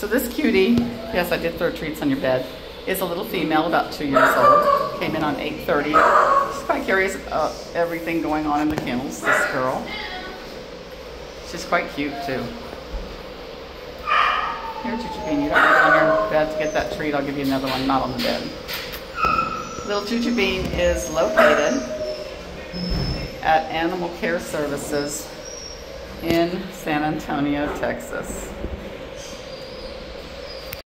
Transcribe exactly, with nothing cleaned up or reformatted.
So this cutie, yes, I did throw treats on your bed, is a little female, about two years old. Came in on eight thirty. She's quite curious about everything going on in the kennels, this girl. She's quite cute too. Here, Choo-Choo Bean, you don't need it on your bed to get that treat. I'll give you another one, not on the bed. Little Choo-Choo Bean is located at Animal Care Services in San Antonio, Texas.